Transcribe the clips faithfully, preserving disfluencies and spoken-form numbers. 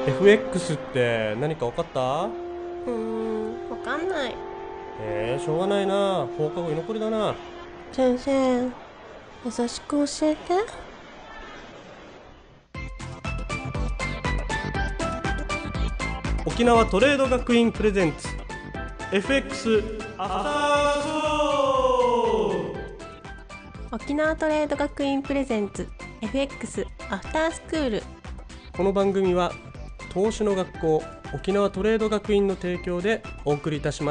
エフエックス って何か分かった？ うーん、わかんない。 えー、しょうがないな。放課後居残りだな。 先生、優しく教えて。 沖縄トレード学院プレゼンツ エフエックス アフタースクール。 沖縄トレード学院プレゼンツ エフエックス アフタースクール。 この番組は投資の学校沖縄トレード学院の提供でお送りいたします。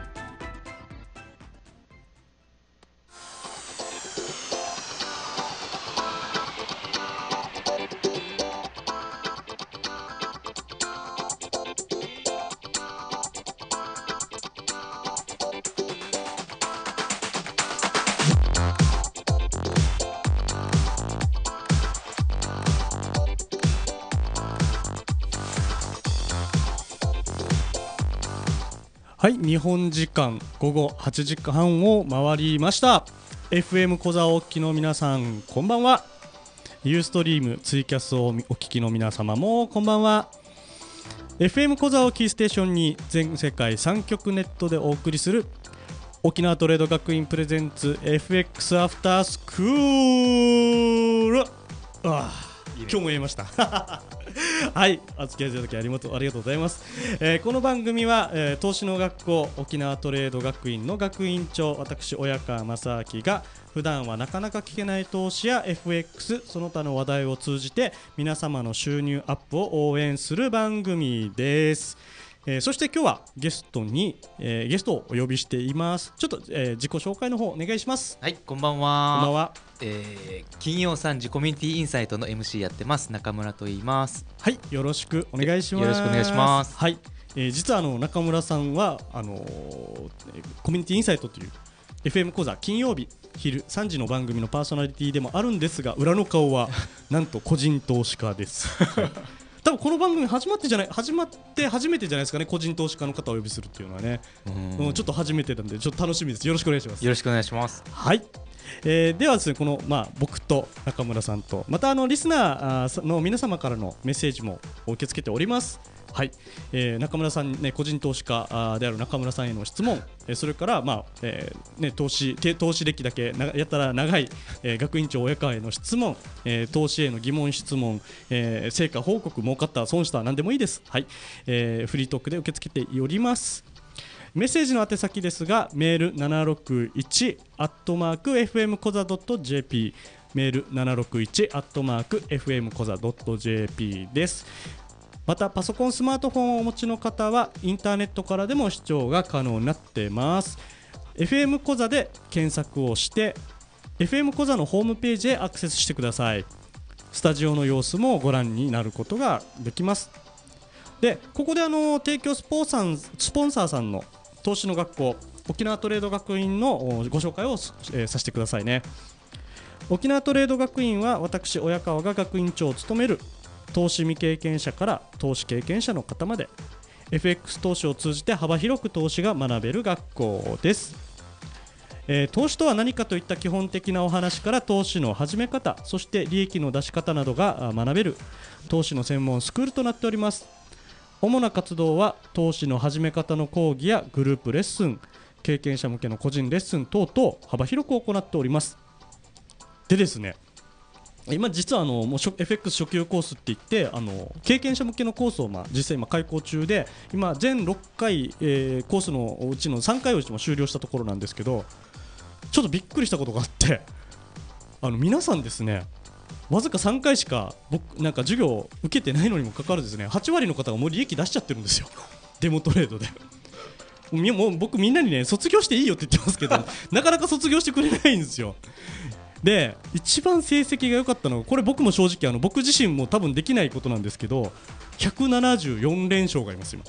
はい、日本時間午後はちじはんを回りました。 エフエム 小座をお聞きの皆さん、こんばんは。ユーストリームツイキャスをお聞きの皆様もこんばんは。 エフエム 小座をキーステーションに全世界さん局ネットでお送りする沖縄トレード学院プレゼンツ エフエックス アフタースクール。ああ、今日も言えましたはい、お付き合いいただきありがとうありがとうございます。えー、この番組は、えー、投資の学校沖縄トレード学院の学院長、私親川正明が普段はなかなか聞けない投資や エフエックス その他の話題を通じて皆様の収入アップを応援する番組です。えー、そして今日はゲストに、えー、ゲストをお呼びしています。ちょっと、えー、自己紹介の方お願いします。 はい、こんばんは。 こんばんは。 えー、金曜さんじコミュニティインサイトの エムシー やってます中村と言います。 はい、よろしくお願いします。 よろしくお願いします。 はい、えー、実はあの中村さんはあのー、コミュニティインサイトという エフエム 講座金曜日昼さんじの番組のパーソナリティでもあるんですが、裏の顔はなんと個人投資家です、はい、多分この番組始まってじゃない始まって初めてじゃないですかね、個人投資家の方をお呼びするっていうのはね。うん、ちょっと初めてなんでちょっと楽しみです。よろしくお願いします。 よろしくお願いします。 はい、えー、ではですね、この、まあ、僕と中村さんとまたあのリスナーの皆様からのメッセージも受け付けております。はい、えー、中村さん、ね、個人投資家である中村さんへの質問、えー、それから、まあえーね、投資投資歴だけなやったら長い、えー、学院長親川への質問、えー、投資への疑問質問、えー、成果報告、儲かった損した何でもいいです。はい、えー、フリートークで受け付けております。メッセージの宛先ですが、メールななろくいちアットマーク エフエム コザ ドット ジェーピー メールななろくいちアットマーク エフエム コザ ドット ジェーピー です。またパソコンスマートフォンをお持ちの方はインターネットからでも視聴が可能になっています。 エフエム コザで検索をして エフエム コザのホームページへアクセスしてください。スタジオの様子もご覧になることができます。でここであの提供スポンサースポンサーさんの投資の学校沖縄トレード学院のご紹介を、えー、させてくださいね。沖縄トレード学院は私親川が学院長を務める投資未経験者から投資経験者の方まで エフエックス 投資を通じて幅広く投資が学べる学校です。えー、投資とは何かといった基本的なお話から投資の始め方、そして利益の出し方などが学べる投資の専門スクールとなっております。主な活動は投資の始め方の講義やグループレッスン、経験者向けの個人レッスン等々幅広く行っております。でですね、今実はあのもう エフエックス 初級コースって言ってあの経験者向けのコースをまあ実際今開講中で、今全ろっかい、えー、コースのうちのさんかいを終了したところなんですけど、ちょっとびっくりしたことがあって、あの皆さんですね、わずかさんかいしか僕なんか授業を受けてないのにもかかわらずですね、はち割の方がもう利益出しちゃってるんですよ、デモトレードで。もう僕みんなにね卒業していいよって言ってますけどなかなか卒業してくれないんですよ。で一番成績が良かったのは、これ僕も正直あの僕自身も多分できないことなんですけど、ひゃくななじゅうよん連勝がいます今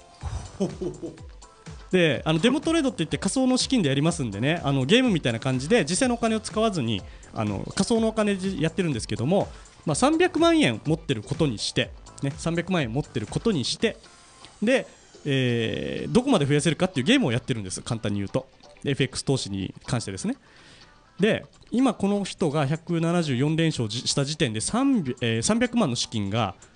で、あのデモトレードって言って仮想の資金でやりますんでね、あのゲームみたいな感じで実際のお金を使わずにあの仮想のお金でやってるんですけども、まあ、さんびゃくまんえん持ってることにして、ね、さんびゃくまんえん持ってることにしてで、えー、どこまで増やせるかっていうゲームをやってるんです、簡単に言うと。 エフエックス 投資に関してですね。で今この人がひゃくななじゅうよん連勝した時点でさんびゃく、えー、さんびゃくまんの資金が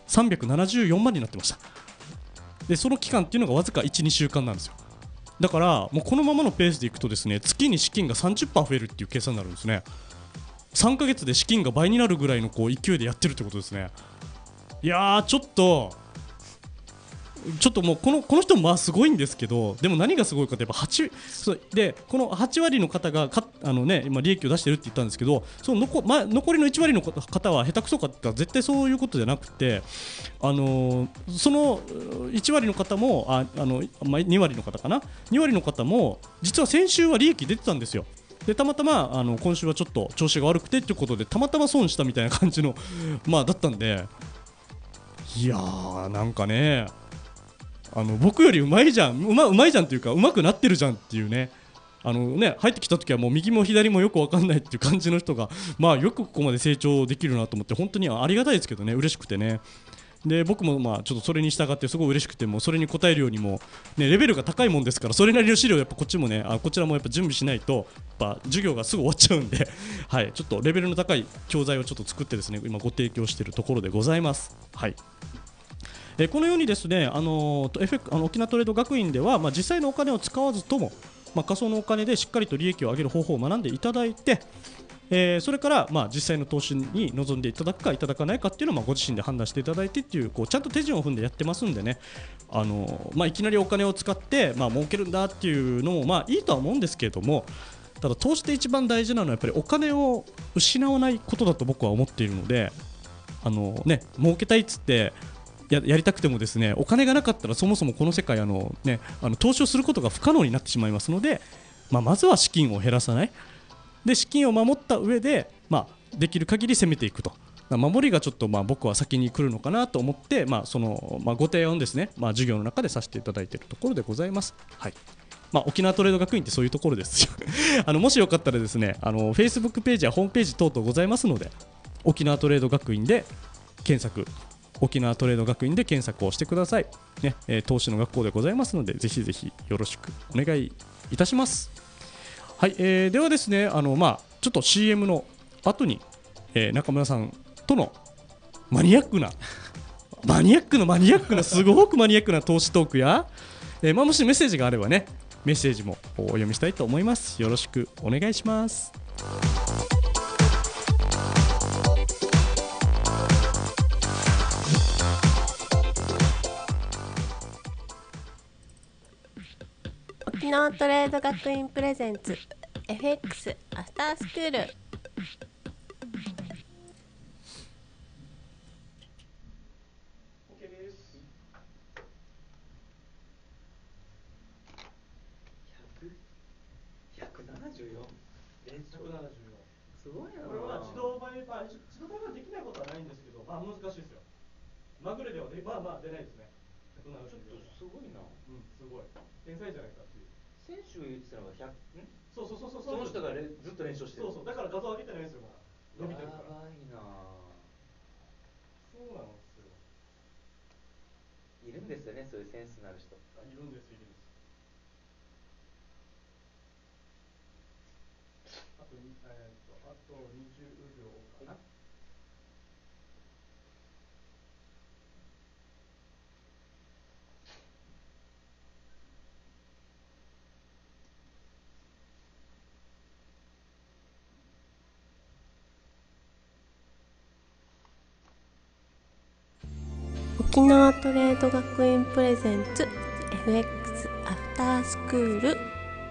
さんびゃくななじゅうよんまんになってました。でその期間っていうのがわずか いち,に 週間なんですよ。だからもうこのままのペースでいくとですね、月に資金が さんじゅっパーセント 増えるっていう計算になるんですね。さんかげつで資金が倍になるぐらいのこう勢いでやってるってことですね。いやーちょっとちょっともうこのこの人もまあすごいんですけど、でも何がすごいかといえばはちそうでこのはち割の方がかあの、ね、今利益を出してるって言ったんですけど、その残、ま、残りのいち割の方は下手くそかって言ったら絶対そういうことじゃなくて、あのーそのいち割の方もああの、ま、に割の方かなに割の方も実は先週は利益出てたんですよ。でたまたまあの今週はちょっと調子が悪くてっていうことでたまたま損したみたいな感じのまあだったんで、いやーなんかね、あの僕よりうまいじゃん、うま、うまいじゃんっていうかうまくなってるじゃんっていうね、あのね入ってきた時はもう右も左もよく分かんないっていう感じの人がまあよくここまで成長できるなと思って本当にありがたいですけどね、嬉しくてね。で僕もまあちょっとそれに従ってすごい嬉しくて、もうそれに応えるようにも、ね、レベルが高いもんですから、それなりの資料をやっぱこっちもねあこちらもやっぱ準備しないとやっぱ授業がすぐ終わっちゃうんではい、ちょっとレベルの高い教材をちょっと作ってですね今ご提供しているところでございます。はい、えーこのようにですね、あのー、エフエックス あの沖縄トレード学院では、まあ、実際のお金を使わずとも、まあ、仮想のお金でしっかりと利益を上げる方法を学んでいただいて、えーそれから、まあ、実際の投資に臨んでいただくかいただかないかっていうのを、まあ、ご自身で判断していただいてっていう、こうちゃんと手順を踏んでやってますんでね、あのーまあ、いきなりお金を使って、まあ、儲けるんだっていうのも、まあ、いいとは思うんですけれども、ただ投資で一番大事なのはやっぱりお金を失わないことだと僕は思っているので、あのーね、儲けたいっつってや, やりたくてもですねお金がなかったらそもそもこの世界あの、ね、あの投資をすることが不可能になってしまいますので、まあ、まずは資金を減らさないで資金を守った上で、まあ、できる限り攻めていくと、守りがちょっとまあ僕は先に来るのかなと思って、まあそのまあ、ご提案をですね、まあ、授業の中でさせていただいているところでございます。はい、まあ、沖縄トレード学院ってそういうところですよあのもしよかったらですねあの Facebook ページやホームページ等々ございますので、沖縄トレード学院で検索沖縄トレード学院で検索をしてください、ねえー、投資の学校でございますのでぜひぜひよろしくお願いいたします。はい、えー、ではですねあの、まあ、ちょっと シーエム の後に、えー、中村さんとのマニアックなマニアックなマニアックなすごくマニアックな投資トークや、えーまあ、もしメッセージがあればねメッセージもお読みしたいと思います。よろしくお願いします。 沖縄トレード学院プレゼンツ エフエックス アフタースクール。 ひゃくななじゅうよん連続すごいな。 これは自動売買、自動売買できないことはないんですけど、まあ難しいですよ。まぐれではで、まあまあ出ないですね。ちょっとすごいな。 うん、すごい。天才じゃないかっていう。 選手が言ってたのがひゃく、んそうそうそうそう。 その人がれずっと練習してる。 そうそう。だから画像上げてないんですよ。伸びてるから。 やばいな。 そうなんですよ。 いるんですよね、そういうセンスのある人。 いるんです、いるんです。あと、えー、っと、あとにじゅうびょうかな。 沖縄トレード学院プレゼンツ エフエックス アフタースクール。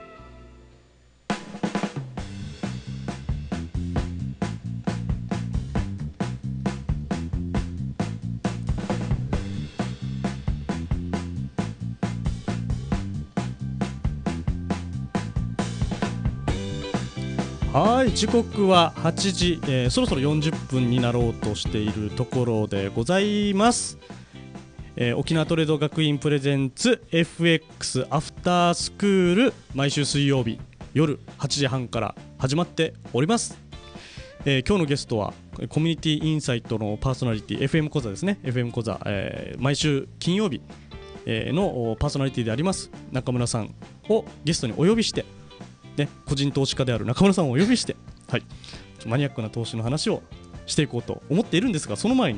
はい、時刻ははちじ、えー、そろそろよんじゅっぷんになろうとしているところでございます。えー、沖縄トレード学院プレゼンツ エフエックス アフタースクール、毎週水曜日夜はちじはんから始まっております。えー、今日のゲストはコミュニティインサイトのパーソナリティ エフエム 講座ですね。 エフエム 講座、えー、毎週金曜日、えー、のパーソナリティであります中村さんをゲストにお呼びしてね、個人投資家である中村さんをお呼びして、はい、マニアックな投資の話をしていこうと思っているんですが、その前に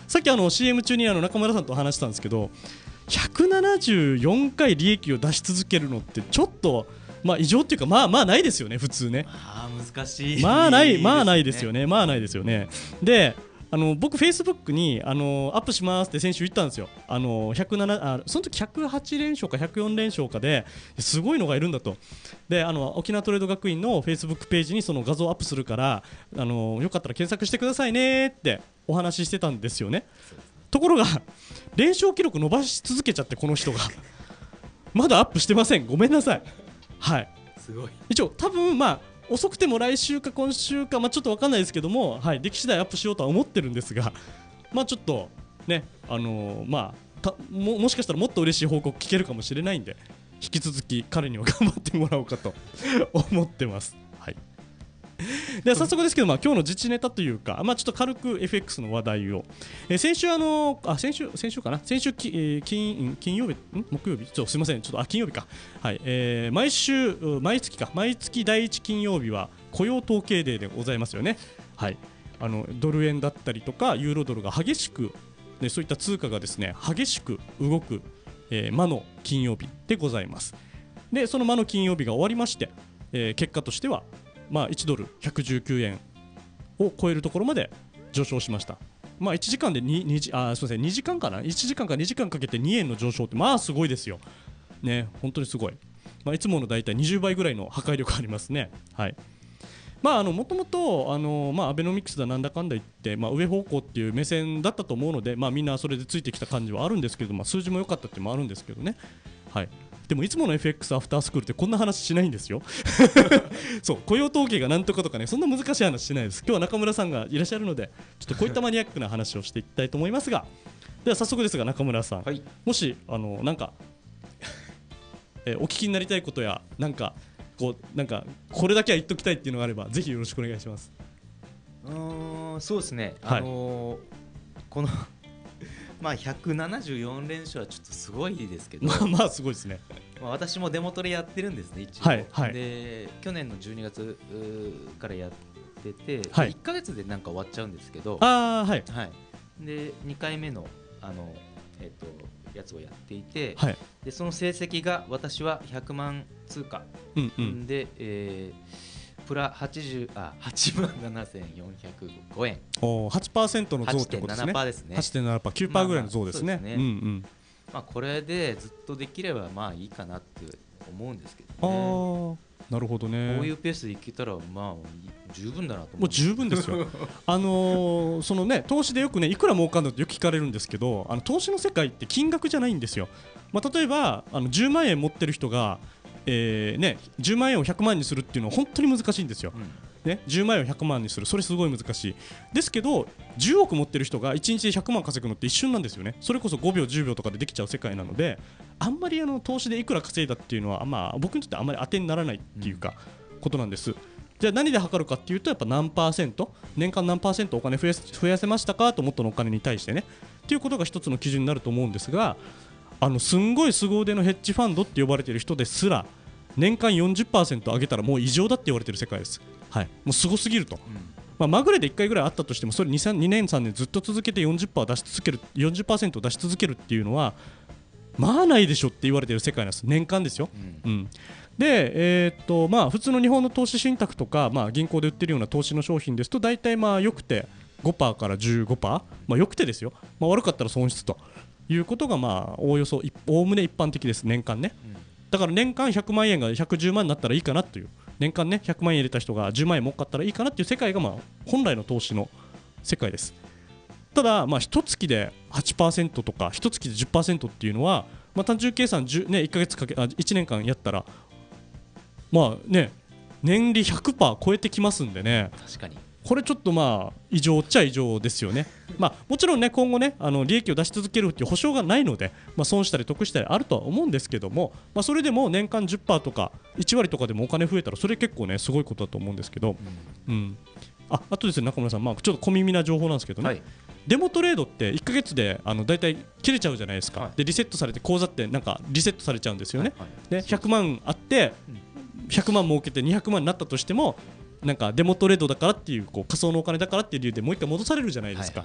さっきあの シーエム 中にあの中村さんと話したんですけど、ひゃくななじゅうよんかい利益を出し続けるのってちょっとまあ異常っていうか、まあまあないですよね普通ね。 あー難しい。 まあないまあないですよね。まあないですよね。で、あの僕フェイスブックにあのアップしますって先週言ったんですよ。あのひゃくななあその時ひゃくはち連勝かひゃくよん連勝かですごいのがいるんだと。で、あの沖縄トレード学院のフェイスブックページにその画像をアップするから、あのよかったら検索してくださいねってお話ししてたんですよね。ところが連勝記録伸ばし続けちゃって、この人がまだアップしてません。ごめんなさい。はい、 すごい。 一応多分まあ遅くても来週か今週か、まあ、ちょっと分かんないですけども、はい、出来次第アップしようとは思ってるんですが、まあちょっとね、あのー、まあた も, もしかしたらもっと嬉しい報告聞けるかもしれないんで、引き続き彼には頑張ってもらおうかと思ってます。はい、では早速ですけど、まあ、今日の自治ネタというか、まあ、ちょっと軽く エフエックス の話題を、えー、先週あのー、あ先週先週かな先週き、えー、金金曜日ん木曜日ちょっとすみませんちょっとあ金曜日か、はいえー、毎週毎月か毎月第一金曜日は雇用統計デーでございますよね。はい、あのドル円だったりとかユーロドルが激しく、ね、そういった通貨がですね激しく動く、えー、魔の金曜日でございます。でその魔の金曜日が終わりまして、えー、結果としてはまあ、いちドルひゃくじゅうきゅうえんを超えるところまで上昇しました。まあ、いちじかんで 2, 2, 時あすみませんにじかんかないちじかんかにじかんかけてにえんの上昇ってまあすごいですよ、ね、本当にすごい、まあ、いつものだいたいにじゅうばいぐらいの破壊力ありますね。はい、まあ、あのもともとあの、まあ、アベノミクスだなんだかんだ言って、まあ、上方向っていう目線だったと思うので、まあ、みんなそれでついてきた感じはあるんですけど、まあ、数字も良かったっていうのもあるんですけどね。はい、でもいつもの エフエックス アフタースクールってこんな話しないんですよそう雇用統計がなんとかとかね、そんな難しい話しないです。今日は中村さんがいらっしゃるのでちょっとこういったマニアックな話をしていきたいと思いますがでは早速ですが中村さん、はい、もしあのなんか、えー、お聞きになりたいことやなんかこうなんかこれだけは言っときたいっていうのがあればぜひよろしくお願いします。 うーんそうですね、あのー、このまあひゃくななじゅうよん連勝はちょっとすごいですけどまあまあすごいですね。 まあ私もデモトレやってるんですね一応、 はいはい、 で去年のじゅうにがつからやってて、 はい、 いっかげつでなんか終わっちゃうんですけど、 あ、はいはい、でにかいめの、あの、えっと、やつをやっていて、 はい、でその成績が私はひゃくまん通貨、 うんうん、 で、えー、プラはちじゅうあはちまんななせんよんひゃくごえん、 お はちパーセント の増ってことですね。 はちてんななパーセント ですね。 はちてんななパーセント、きゅうパーセント ぐらいの増ですね。 まあまあ、 うんうん、 まあ、これでずっとできればまあいいかなって思うんですけどね。 あー、なるほどね。 こういうペースでいけたらまあ十分だなと思う。 もう十分ですよあのー、そのね投資でよくねいくら儲かるのってよく聞かれるんですけど、あの投資の世界って金額じゃないんですよ。まあ、例えばあのじゅうまんえん持ってる人が、えーね、じゅうまんえんをひゃくまんにするっていうのは本当に難しいんですよ、うんね、じゅうまんえんをひゃくまんにする、それすごい難しいですけど、じゅうおく持ってる人がいちにちでひゃくまん稼ぐのって一瞬なんですよね。それこそごびょうじゅうびょうとかでできちゃう世界なので、あんまりあの投資でいくら稼いだっていうのは、まあ、僕にとってあんまり当てにならないっていうか、うん、ことなんです。じゃあ何で測るかっていうと、やっぱ何パーセント、年間何パーセントお金増やせ、増やせましたかと、元のお金に対してねっていうことが一つの基準になると思うんですが、あのすんごい凄腕のヘッジファンドって呼ばれている人ですら年間 よんじゅっパーセント 上げたらもう異常だって言われている世界です。はい、もうすごすぎると、うん、まあ、まぐれでいっかいぐらいあったとしても、それ に, にねんさんねんずっと続けて よんじゅっパーセント 出し続ける よんじゅっパーセント 出し続けるっていうのはまあないでしょって言われている世界なんです。年間ですよ、うんうん、で、えーっとまあ、普通の日本の投資信託とか、まあ、銀行で売ってるような投資の商品ですと大体まあよくて ごパーセント から じゅうごパーセント、まあ、よくてですよ、まあ、悪かったら損失ということがまあおおよそおおむね一般的です。年間ね、うん、だから年間ひゃくまんえんがひゃくじゅうまんになったらいいかなという、年間ねひゃくまんえん入れた人がじゅうまんえん儲かったらいいかなっていう世界がまあ本来の投資の世界です。ただまあ一月で はちパーセント とか一月で じゅっパーセント っていうのは、まあ、単純計算じゅう、ね、いっかげつかけあいちねんかんやったらまあね年利 ひゃくパーセント 超えてきますんでね。 確かにこれちょっとまあ異常っちゃ異常ですよね。まあもちろんね今後ねあの利益を出し続けるっていう保証がないので、まあ、損したり得したりあるとは思うんですけども、まあ、それでも年間 じゅっパーセント とかいちわりとかでもお金増えたらそれ結構ねすごいことだと思うんですけど、うんうん、あ, あとですね中村さん、まあ、ちょっと小耳な情報なんですけどね、はい、デモトレードっていっかげつであのだいたい切れちゃうじゃないですか、はい、でリセットされて口座ってなんかリセットされちゃうんですよね、はいはい、でひゃくまんあってひゃくまん儲けてにひゃくまんになったとしてもなんかデモトレードだからっていう、こう仮想のお金だからっていう理由でもう一回戻されるじゃないですか、はいはい、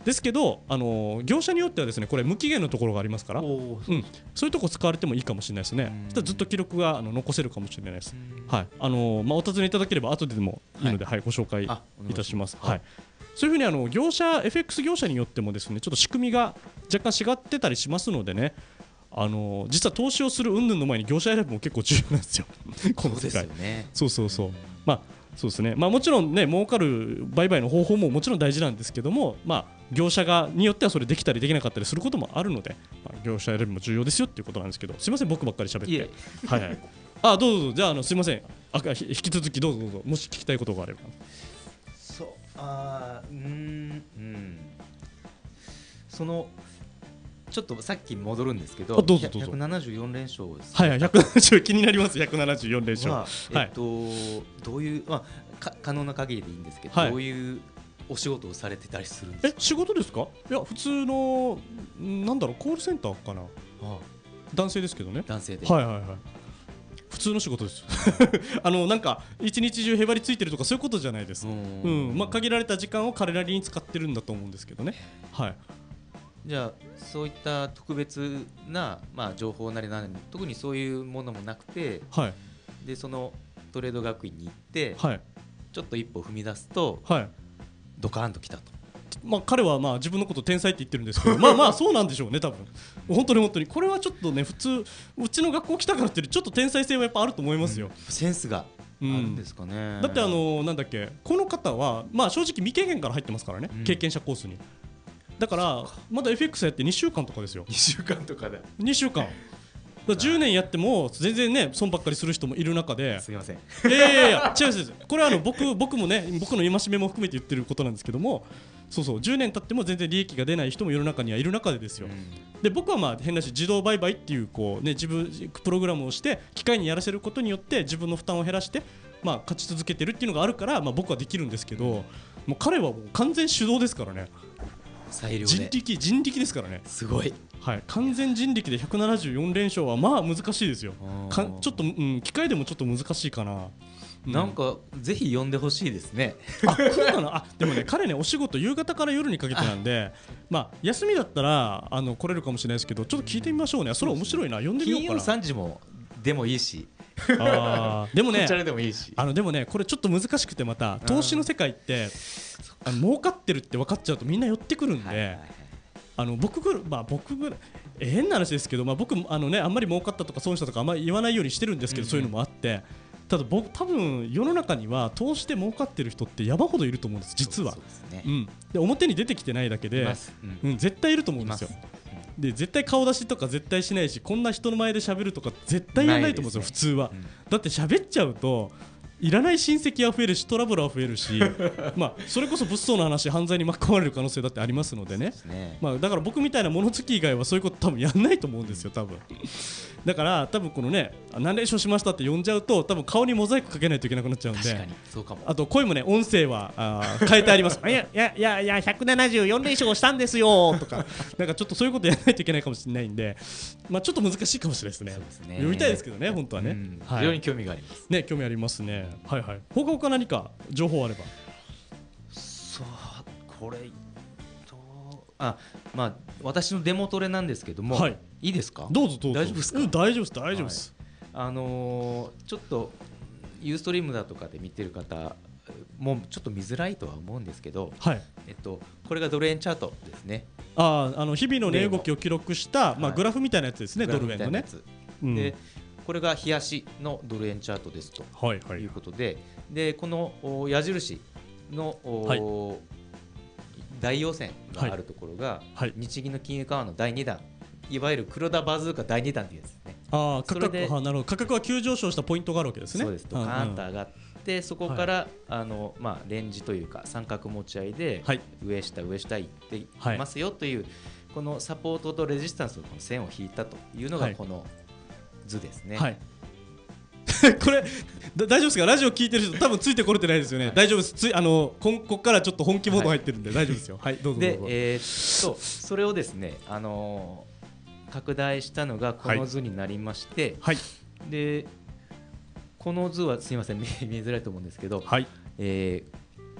ですけど、あのー業者によってはですねこれ無期限のところがありますから、うおーん、そういうとこ使われてもいいかもしれないですね。 うんそしたらずっと記録があの残せるかもしれないです。 うんはい、あのーまあ、お尋ねいただければ後ででもいいので、はいご紹介あお願いたします。 はいはい、そういうふうにあの業者 エフエックス 業者によってもですねちょっと仕組みが若干違ってたりしますのでね、あのー実は投資をする云々の前に業者選びも結構重要なんですよこの世界。 そうですよね。 そうそうそう、まあそうですね、まあ、もちろんね儲かる売買の方法ももちろん大事なんですけども、まあ、業者がによってはそれできたりできなかったりすることもあるので、まあ、業者選びも重要ですよっていうことなんですけど、すいません僕ばっかり喋って。 いえはいはい、あどうぞどうぞ、じゃあ、あのすいません、あひ引き続きどうぞどうぞ、もし聞きたいことがあれば。 そうあーうーんうんそのちょっとさっきに戻るんですけど、 あどうぞどうぞひゃくななじゅうよん連勝ですはいはい、ひゃくななじゅう気になります、ひゃくななじゅうよん連勝。 は、 はいえっとどういう、まあ、か可能な限りでいいんですけど、 はいどういうお仕事をされてたりするんですか。 え仕事ですか？いや普通のんなんだろうコールセンターかな、 あ男性ですけどね。 男性で、 はいはいはい、普通の仕事ですあのなんか一日中へばりついてるとかそういうことじゃないです。 うんうんまあ、限られた時間を彼らに使ってるんだと思うんですけどね。はいじゃあそういった特別な、まあ、情報なりなんなり特にそういうものもなくて、 はいでそのトレード学院に行って、 はいちょっと一歩踏み出すとはい、 ドカーンときたと。 まあ、彼はまあ自分のことを天才って言ってるんですけどまあまあそうなんでしょうね多分。本当に本当にこれはちょっとね普通うちの学校来たからっていうちょっと天才性はやっぱあると思いますよ。 センスがあうるんですかね。 だってあのなんだっけこの方はまあ正直未経験から入ってますからね、 うん経験者コースに。だからまだ エフエックス やってにしゅうかんとかですよ。 にしゅうかんとかで。 にしゅうかんだからじゅうねんやっても全然ね損ばっかりする人もいる中ですみません。 いやいやいや違うんです。これはあの僕僕もね僕の戒めも含めて言ってることなんですけども、そうそうじゅうねん経っても全然利益が出ない人も世の中にはいる中でですよ。で僕はまあ変なし自動売買っていうこうね自分プログラムをして機械にやらせることによって自分の負担を減らしてまあ勝ち続けてるっていうのがあるからまあ僕はできるんですけど、もう彼はもう完全手動ですからね。 裁量で人力人力ですからね。 すごい。 はい、完全人力でひゃくななじゅうよん連勝はまあ難しいですよ。かちょっと、うん、機械でもちょっと難しいかな。うなんかぜひ呼んでほしいですね。 あそうなの。あでもね彼ねお仕事夕方から夜にかけてなんでまあ休みだったらあの来れるかもしれないですけどちょっと聞いてみましょうね。それ面白いな、呼んでみよ金曜うかな。 さんじもでもいいし、 あーでもねこちらでもいいし。 あのでもねこれちょっと難しくてまた投資の世界ってあの儲かってるって分かっちゃうとみんな寄ってくるんで、 はいはいはいあの僕ぐらい、まあ、僕ぐらいえー変な話ですけど、まあ、僕あの、ね、あんまり儲かったとか損したとかあんまり言わないようにしてるんですけど、 うんうんそういうのもあってただ僕多分世の中には投資で儲かってる人って山ほどいると思うんです実は。 そうですねう。ん、で表に出てきてないだけいでま、す。うんうん、絶対いると思うんですよ。 います。 で絶対顔出しとか絶対しないしこんな人の前で喋るとか絶対やらないと思うんですよないです普通は。 うんだって喋っちゃうといらない親戚は増えるしトラブルは増えるしまあそれこそ物騒な話犯罪に巻き込まれる可能性だってありますのでね。 ですね。 まあ、だから僕みたいな物好き以外はそういうこと多分やんないと思うんですよ多分。だから多分このね何連勝しましたって呼んじゃうと多分顔にモザイクかけないといけなくなっちゃうんで。 確かにそうかも。 あと声もね音声はあー変えてありますいやいやいやいやひゃくななじゅうよん連勝したんですよとかなんかちょっとそういうことやらないといけないかもしれないんで、まあ、ちょっと難しいかもしれないですね。 そうですね読みたいですけどね本当はね、 うんはい、 非常に興味があります。 ね興味ありますね。はいはい。他他何か情報あれば。 そうこれとあまあ私のデモトレなんですけども、 はい、 いいですか。 どうぞどうぞ。 大丈夫ですかうん大丈夫です大丈夫です。 あのーちょっとユーストリームだとかで見てる方もうちょっと見づらいとは思うんですけど、 はい。 えっとこれがドル円チャートですね。 あーあの日々の値動きを記録した、まあ、 はいグラフみたいなやつですね、ドル円のね。うんでこれが日足のドル円チャートですとはいはいいうことで、でこのお矢印のお、 はい大陽線があるところが、 はい日銀の金融緩和のだいにだん、いわゆる黒田バズーカだいにだんっていうやつですね。 あー価格それではなるほど価格は急上昇したポイントがあるわけですね。 そうです。ドカーンと上がって、そこから、あのまあレンジというか三角持ち合いで、 はい上下上下いっていはいますよという、このサポートとレジスタンスのこの線を引いたというのはいがこの図ですね。 はいこれだ大丈夫ですかラジオ聞いてる人多分ついてこれてないですよね、 はい大丈夫ですついあのこんここからちょっと本気モード入ってるんで大丈夫ですよはいどうぞどうでぞ、 えーっとそれをですね、あのー拡大したのがこの図になりまして、 はいでこの図はすみません見見づらいと思うんですけど、 はいえー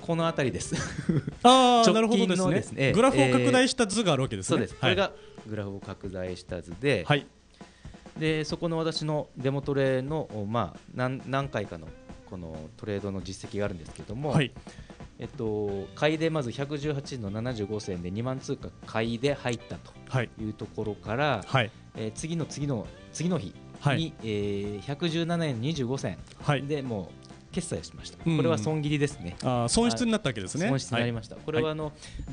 この辺りですああなる直近ほどですねのですねグラフを拡大した図があるわけですね、 そうです、これがグラフを拡大した図で、 はい、 でそこの私のデモトレの、まあ、何, 何回かのこのトレードの実績があるんですけども、 はい、 えっと、買いでまずひゃくじゅうはちえんのななじゅうごせんでにまん通貨買いで入ったというところから、 はい、 えー、次の次の次の日に、 はい、 えー、ひゃくじゅうななえんにじゅうごせんでもう決済をしました、 うん、 これは損切りですね。 あ損失になったわけですね。 損失になりました、はい、これはあの、はい、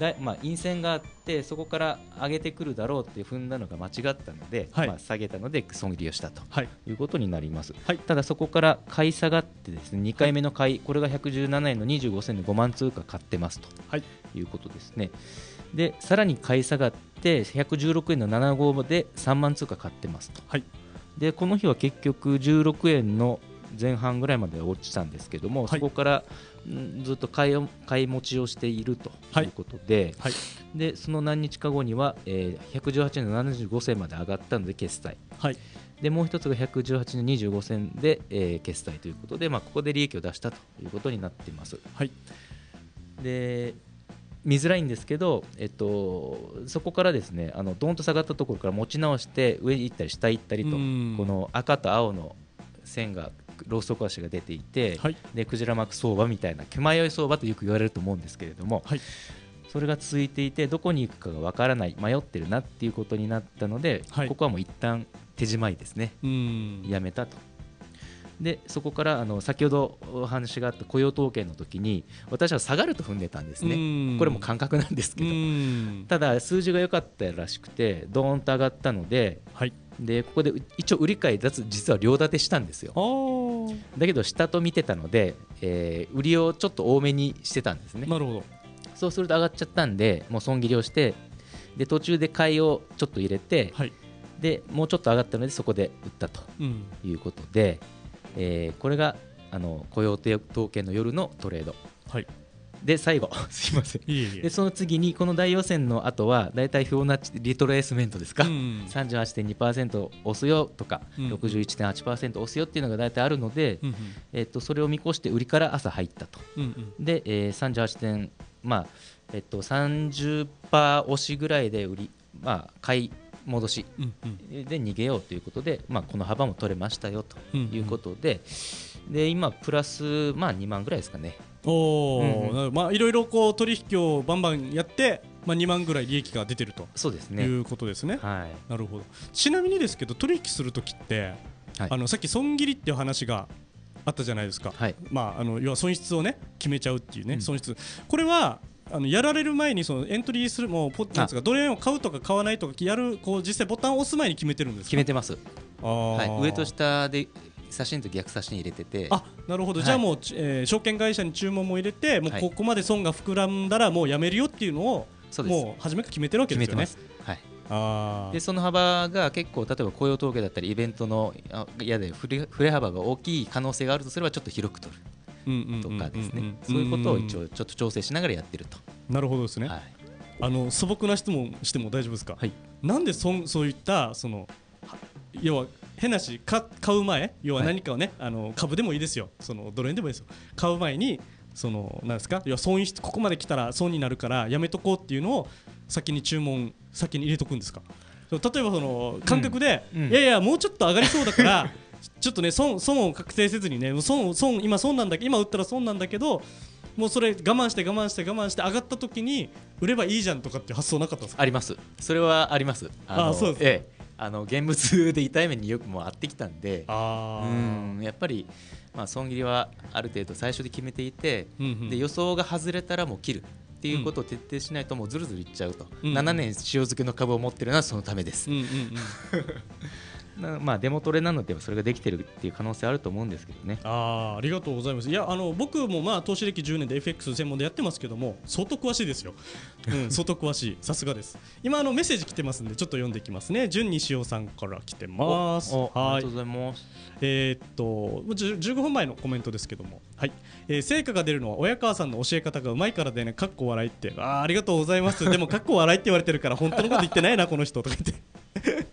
だまあ、陰線があってそこから上げてくるだろうって踏んだのが間違ったので、はい、まあ、下げたので損切りをしたということになります、はい、ただそこから買い下がってですねにかいめの買い、はい、これがひゃくじゅうななえんのにじゅうごせんでごまん通貨買ってますということですね。でさらに買い下がってひゃくじゅうろくえんのななじゅうごでさんまん通貨買ってますと、はい、でこの日は結局じゅうろくえんの前半ぐらいまで落ちたんですけども、はい、そこからんずっと買い、買い持ちをしているということで、はいはい、でその何日か後には、えー、ひゃくじゅうはちえんのななじゅうごせんまで上がったので決済、はい、でもう一つがひゃくじゅうはちえんのにじゅうごせんで、えー、決済ということで、まあ、ここで利益を出したということになっています、はい、で見づらいんですけど、えっと、そこからですねあのドーンと下がったところから持ち直して上に行ったり下行ったりとこの赤と青の線がローソク足が出ていて、はい、でクジラ幕相場みたいな気迷い相場とよく言われると思うんですけれども、はい、それが続いていてどこに行くかがわからない迷ってるなっていうことになったので、はい、ここはもう一旦手仕舞いですねやめたと。でそこからあの先ほどお話があった雇用統計の時に私は下がると踏んでたんですね。これも感覚なんですけどただ数字が良かったらしくてドーンと上がったので、はい、でここで一応売り買い実は両立てしたんですよ。だけど下と見てたので、えー、売りをちょっと多めにしてたんですね。なるほど。そうすると上がっちゃったんでもう損切りをしてで途中で買いをちょっと入れて、はい、でもうちょっと上がったのでそこで売ったということで、うんえー、これがあの雇用統計の夜のトレード、はい、で最後すいません。いえいえ。でその次にこの大予選の後はだいたいフィボナッチリトレースメントですか、うん、さんじゅうはちてんにパーセント 押すよとか、うん、ろくじゅういちてんはちパーセント 押すよっていうのがだいたいあるので、うんうんえー、とそれを見越して売りから朝入ったと、うんうん、で、えー、さんじゅうはちてんまあえっと、さんじゅっパーセント 押しぐらいで売り、まあ、買い戻しで逃げようということで、まあ、この幅も取れましたよということで、うんうん、で今プラス、まあ、にまんぐらいですかね。おー、うんまあ、いろいろこう取引をバンバンやって、まあ、にまんぐらい利益が出てるとそうです、ね、いうことですね、はい、なるほど。ちなみにですけど取引するときって、はい、あのさっき損切りっていう話があったじゃないですか、はいまあ、あの要は損失を、ね、決めちゃうっていう、ねうん、損失これはあのやられる前にそのエントリーするもうポッなんですかドル円を買うとか買わないとかやるこう実際ボタンを押す前に決めてるんですか。 決めてます。あ、はい、上と下で差し値と逆差し値入れててあなるほど、はい、じゃあもう、えー、証券会社に注文も入れてもうここまで損が膨らんだらもうやめるよっていうのを、はい、もう初めから決めてるわけですよね。 決めてます、はい、あでその幅が結構例えば雇用統計だったりイベントのやで振れ、振れ幅が大きい可能性があるとすればちょっと広く取るとかですね、そういうことを一応ちょっと調整しながらやってると。 なるほどですね、はい、あの素朴な質問しても大丈夫ですか、はい、なんでそそういったその要は変なし買う前要は何かをね、はい、あの株でもいいですよそのドル円でもいいですよ買う前にそのなんですか要は損失ここまで来たら損になるからやめとこうっていうのを先に注文先に入れとくんですか。例えばその感覚で、うんうん、いやいやもうちょっと上がりそうだからちょっとね 損, 損を確定せずにね 損, 損今損なんだけ今売ったら損なんだけどもうそれ我慢して我慢して我慢して上がった時に売ればいいじゃんとかって発想なかったんですか。 あります。それはあります。あのあそうです、 ええ、あの現物で痛い目によくもあってきたんであうんやっぱり、まあ、損切りはある程度最初で決めていて、うんうん、で予想が外れたらもう切るっていうことを徹底しないともうずるずるいっちゃうと、うん、ななねん塩漬けの株を持ってるのはそのためです、うんうんうんなまあ、デモトレなのでそれができてるっていう可能性あると思うんですけどね。 あありがとうございます。いやあの僕もまあ投資歴じゅうねんで エフエックス 専門でやってますけども相当詳しいですよ、うん、相当詳しいさすがです。今あのメッセージ来てますんでちょっと読んでいきますね。純西尾さんから来てます。 はいありがとうございます。 えー、っとじゅうごふんまえのコメントですけども、はいえー、成果が出るのは親川さんの教え方がうまいからでねかっこ笑いって あ, ありがとうございます。でもかっこ笑いって言われてるから本当のこと言ってないなこの人とか言って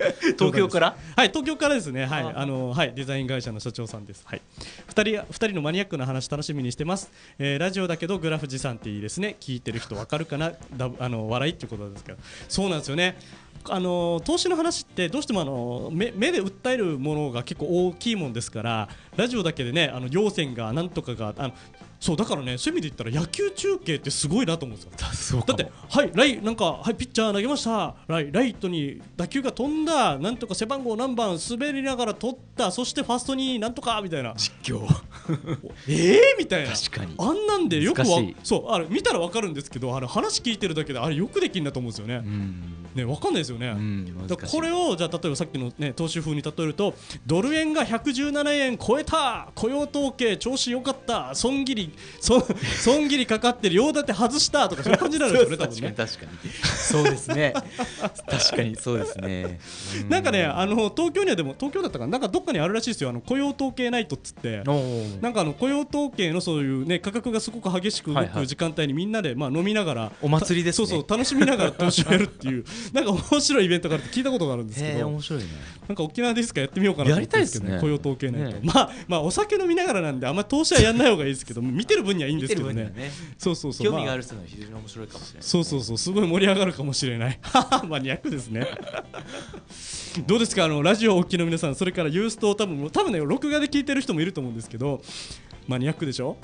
東京からはい東京からですね。はいあのはいデザイン会社の社長さんです。はいふたりふたりのマニアックな話楽しみにしてます。えー、ラジオだけどグラフ持参っていいですね。聞いてる人わかるかなだあの笑いっていうことですけど、そうなんですよね。あの投資の話ってどうしてもあの 目, 目で訴えるものが結構大きいもんですから、ラジオだけでねあの陽線がなんとかがあのそうだからね、そういう意味で言ったら野球中継ってすごいなと思うんですよ。だってはいライなんかはいピッチャー投げました、ライライトに打球が飛んだ、なんとか背番号何番滑りながら取った、そしてファーストになんとかみたいな実況えーみたいな、 確かにあんなんでよくわ難しい。 そうあれ見たらわかるんですけど、あれ話聞いてるだけであれよくできるなと思うんですよね。 うんね、わかんないですよね。 うんだからこれをじゃあ例えばさっきのね投資風に例えると、ドル円がひゃくじゅうななえん超えた、雇用統計調子良かった、損切り損損切りかかってる、用立て外したとかそういう感じになるんですよね多分ね。 確かに確かにそうですね確かにそうですね。 なんかねあの東京にはでも東京だったかな、なんかどっかにあるらしいですよ、あの雇用統計ナイトっつって、なんかあの雇用統計のそういうね価格がすごく激しく動く時間帯にみんなでまあ飲みながらお祭りですね。 そうそう楽しみながら投資をやるっていうなんか面白いイベントがあるって聞いたことがあるんですけど、 面白いね。 なんか沖縄でいつかやってみようかなと思ってるんですけどね、 やり雇用統計ナイト、 ねまあまあお酒飲みながらなんであんまり投資はやんない方がいいですけど見てる分にはいいんですけどね。そうそうそう、 興味がある人は非常に面白いかもしれない。 そうそうそうすごい盛り上がるかもしれないマニアックですねどうですかあのラジオお聞きの皆さん、それからユースト多分多分ね録画で聞いてる人もいると思うんですけど、マニアックでしょ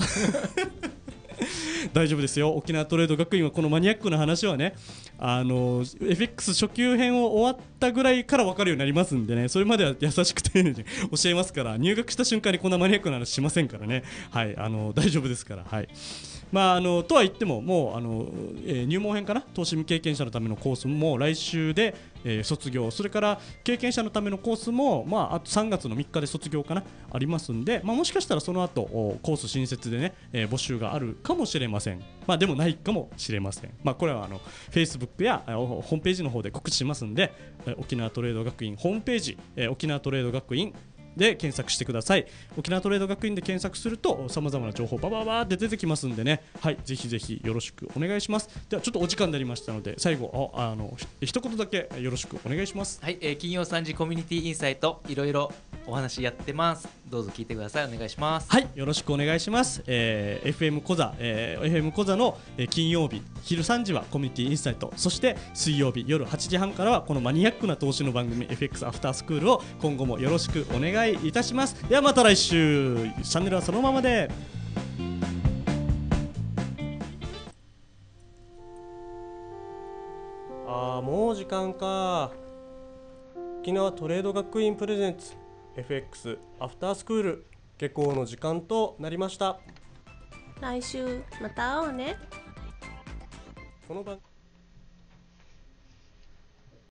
大丈夫ですよ。沖縄トレード学院はこのマニアックな話はね、あの エフエックス 初級編を終わったぐらいから分かるようになりますんでね、それまでは優しく丁寧に教えますから、入学した瞬間にこんなマニアックな話しませんからね。はいあの大丈夫ですから。はい、まあ、あのとは言ってももうあの、えー、入門編かな、投資未経験者のためのコースも来週で、えー、卒業、それから経験者のためのコースも、まあ、あとさんがつのみっかで卒業かなありますんで、まあ、もしかしたらその後コース新設でね、えー、募集があるかもしれません。まあ、でもないかもしれません。まあ、これはあの Facebook やホームページの方で告知しますんで、えー、沖縄トレード学院ホームページ、えー、沖縄トレード学院で検索してください。沖縄トレード学院で検索するとさまざまな情報バババーって出てきますんでね、はい、ぜひぜひよろしくお願いします。ではちょっとお時間になりましたので最後ああの一言だけよろしくお願いします。 はい、えー、金曜さんじコミュニティインサイトいろいろお話やってます。どうぞ聞いてください。お願いします。 はい、よろしくお願いします。えー、エフエム コザ、えー、エフエム コザの、えー、金曜日昼さんじはコミュニティインサイト、そして水曜日夜はちじはんからはこのマニアックな投資の番組 エフエックス アフタースクールを今後もよろしくお願いいたします。ではまた来週、チャンネルはそのままで。 あーもう時間か。沖縄トレード学院プレゼンツ エフエックス アフタースクール下校の時間となりました。 来週また会おうね。 この番